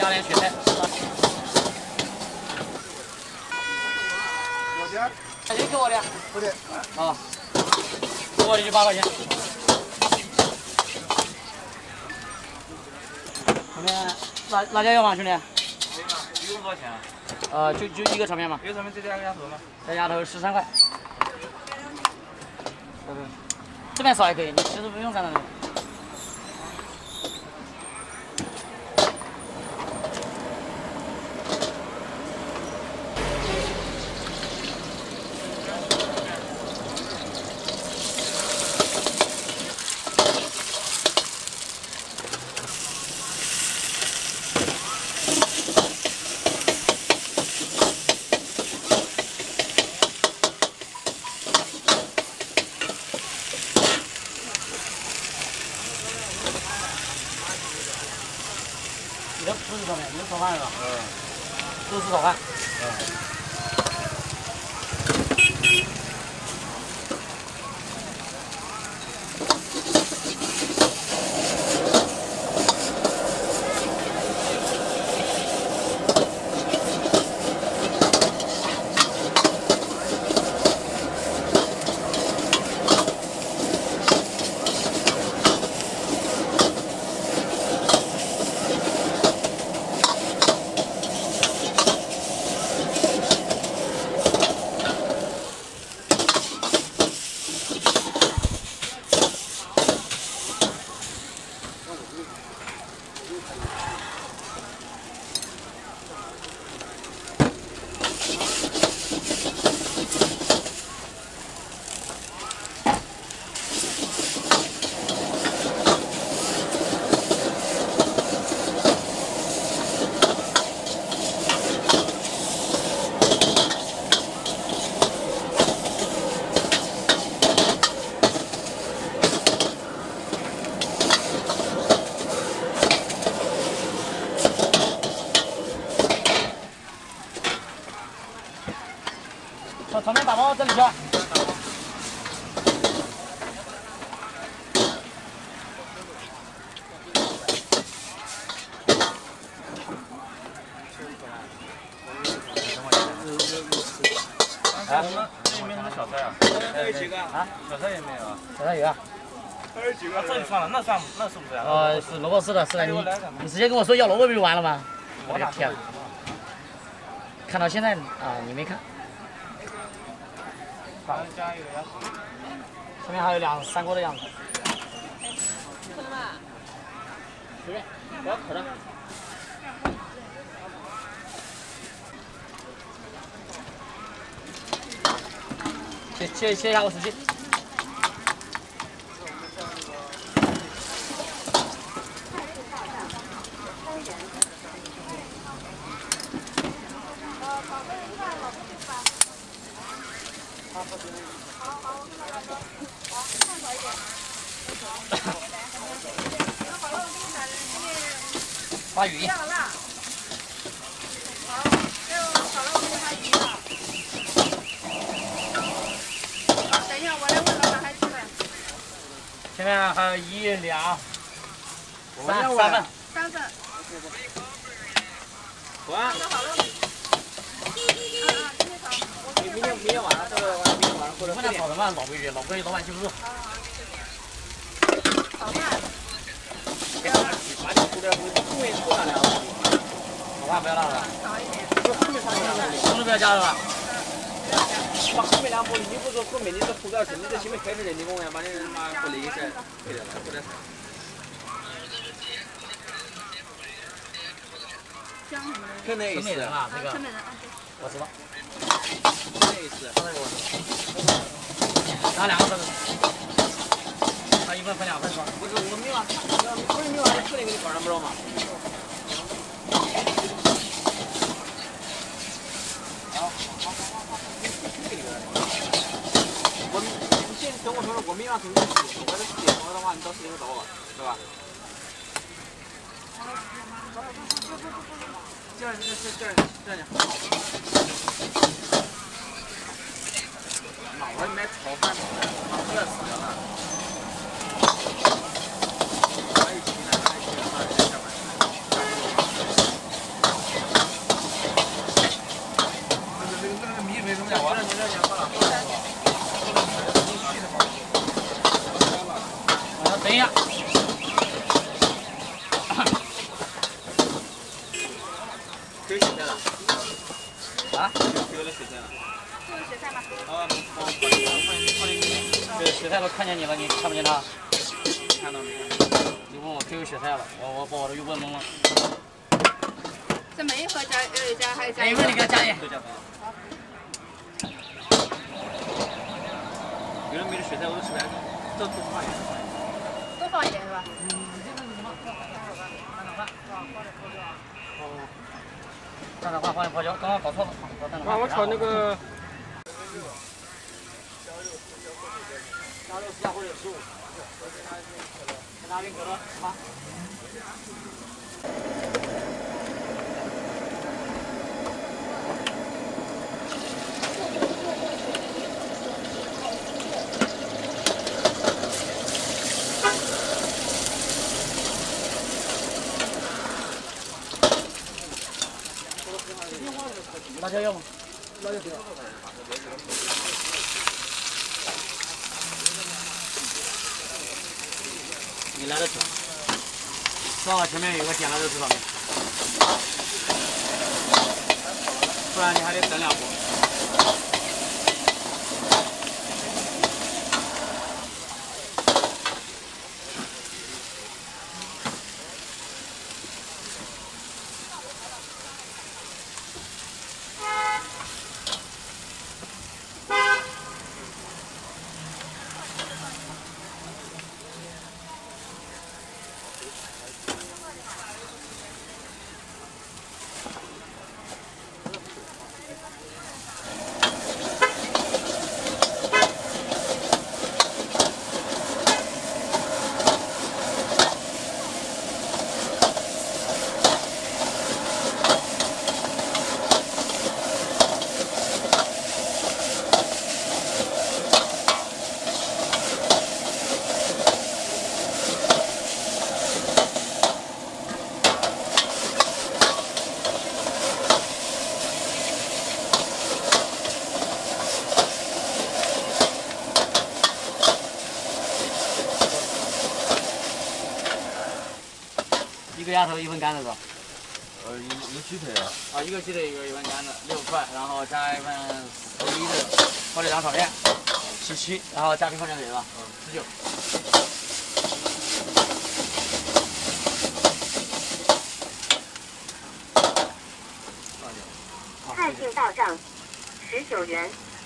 加点雪菜。 多少钱？ 你给我的。 不的。 啊。给我的就8块钱。兄弟，辣椒要吗，兄弟？ 一共多少钱？ 就一个炒面嘛。 一个炒面再加个鸭头吗？ 再鸭头13块。这边少也可以，你其实不用站在那里。你的不是炒面，你是炒饭是吧？都是炒饭。炒面打包这里去。 这有没有什么小菜啊？还有几个啊？小菜也没有啊？ 小菜有啊。 还有几个？这就算了，那算那是不是啊？是萝卜丝的，是的，你直接跟我说要萝卜不就完了吗？我的天！看到现在啊，你没看。 加一个鸭头。 前面还有3锅的样子。 可能吧。 随便，不要渴着。切一下我手机。发语音。 等一下，我来问老板还吃了。 前面还有1、2、3份。 3份。 完。明天晚上这个明天晚上过来。 问他炒什么？老规矩，老板就是。 炒饭。 把你出来后面出来了。 炒饭不要辣了。 少一点。 葱都不要加了吧？ 把后面2步，你不是后面你这铺盖是你在前面开着的，你跟我讲把你妈不那些对了，不得。 姜什么的。 肯德意思啊，这个。 肯德的， 我知道。 肯德意思。 刚才我。拿2个分。他1份分2份是吧？ 不是我没完，不是没完，吃那个你管上不着嘛。你先跟我说说，我明晚从你我这时间多的话，你到时间就到了，对吧？这样。老外买炒饭，他不要死了。还有其他下班。 雪菜都看见你了，你看不见他？ 看到没？ 你问我 QQ 雪菜了，我把我的又问懵了。 这每一盒加还加。 一会儿你给他加点。 有人没得雪菜我都吃不下去，这多放一点。 多放一点是吧？ 蛋炒饭放点泡椒，刚刚搞错了。 啊，我炒那个。 加6或者15。拿运可乐吗？辣椒要吗？辣椒不要。你来得迟，正好前面有个点了热水泡面，不然你还得等2步。一个鸭头1份干的是吧？ 一个鸡腿啊。 啊，一个鸡腿1份干的6块，然后加1份11的火腿肠炒面17，然后加冰块凉水是吧？19。 菜性到账，19元。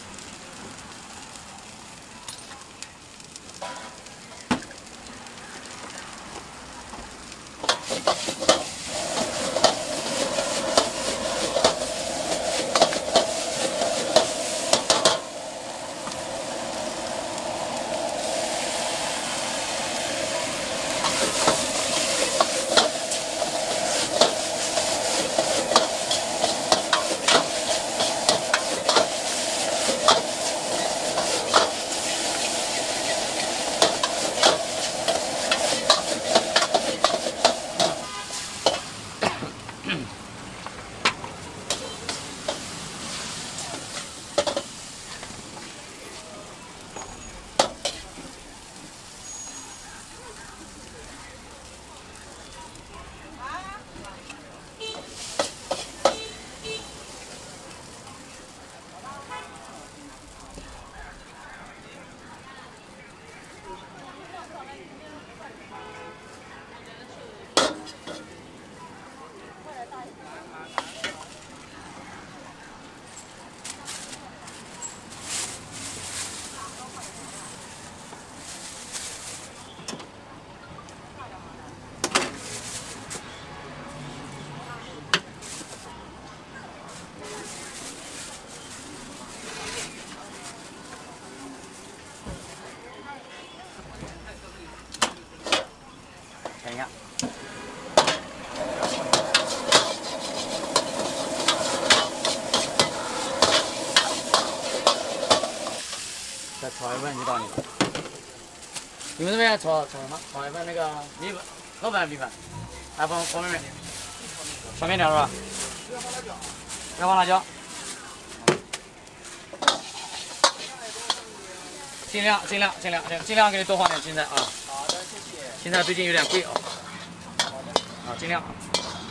等一下。再炒1份就到你了。你们这边炒什么？炒1份那个米粉，老板米粉，还放方便面，小面条是吧？要放辣椒。尽量给你多放点青菜啊。好的，谢谢。青菜最近有点贵啊。好的。啊，尽量。